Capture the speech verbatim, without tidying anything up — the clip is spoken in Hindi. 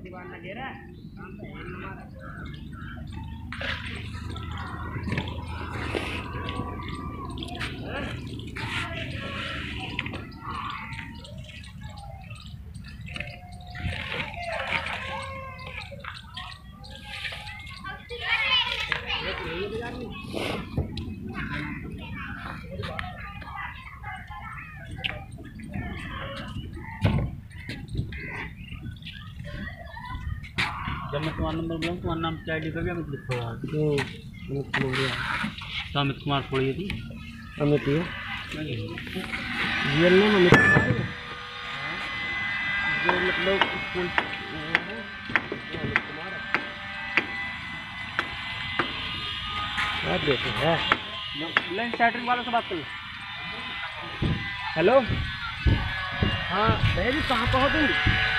दीवार लगे रहा काम पे है हमारा। जब मैं तुम्हारा नंबर बोलूँ तुम्हारा नाम क्या आई डी मैं लिखो यार। जो अमित बोल रहा है। तो अमित कुमार थोड़ी थी अमित ही रियल नेम अमित कुमार है। जो मतलब स्कूल अमित कुमार है। देखो है लंच सेटरिंग वालों से बात कर लो। हेलो हाँ भैया जी कहाँ पर हो तुम?